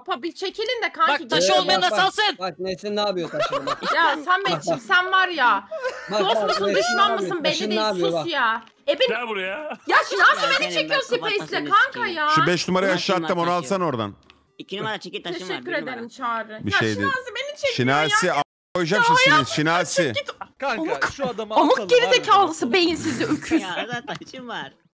hop bir çekilin de kanki. Bak taşı olmayan nasıl alsın? Bak Nesin ne yapıyor taşını bak. Ya Samet'ciğim sen var ya. Dost musun Nesin düşman ne mısın yapıyor? belli Taşın ne değil yapıyor, sus bak. ya. Gel buraya. Ya Şinasi Ya beni senin çekiyor ben kafatasını Space'le kanka sikeyim. ya. Şu 5 numarayı Taşım aşağı var, attım onu taşım. alsana oradan. 2 numara çekil taşım var. Teşekkür 1 numara. ederim Çağrı. Bir Ya şey değil. Şinasi beni çekiyor Şinasi ya. koyacağım şimdi Şinasi. Kanka Amık- şu adamı Amık atalım. gerizekalısı beyinsizi öküz. Ya da taşım var.